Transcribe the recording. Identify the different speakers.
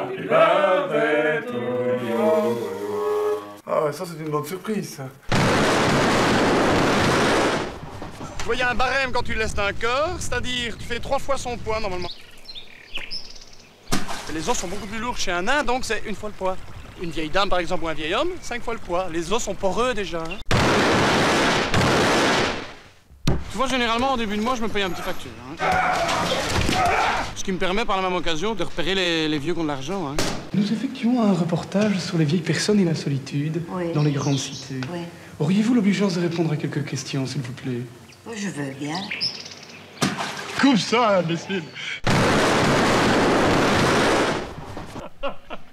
Speaker 1: Happy birthday to you.
Speaker 2: Ah ouais, ça c'est une bonne surprise, ça.
Speaker 3: Tu vois, il y a un barème quand tu laisses un corps, c'est-à-dire tu fais 3 fois son poids normalement. Et les os sont beaucoup plus lourds chez un nain, donc c'est 1 fois le poids. Une vieille dame par exemple ou un vieil homme, 5 fois le poids. Les os sont poreux déjà. Hein. Tu vois, généralement, au début de mois, je me paye un petit facture. Hein. Ce qui me permet, par la même occasion, de repérer les vieux qui ont de l'argent. Hein.
Speaker 4: Nous effectuons un reportage sur les vieilles personnes et la solitude dans les grandes cités.
Speaker 5: Oui.
Speaker 4: Auriez-vous l'obligeance de répondre à quelques questions, s'il vous plaît?
Speaker 5: Je veux bien.
Speaker 3: Coupe ça, imbécile.